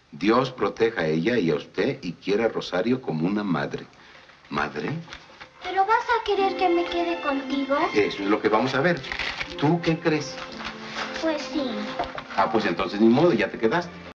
Dios proteja a ella y a usted y quiera a Rosario como una madre. ¿Madre? ¿Pero vas a querer que me quede contigo? Eso es lo que vamos a ver. ¿Tú qué crees? Pues sí. Ah, pues entonces ni modo, ya te quedaste.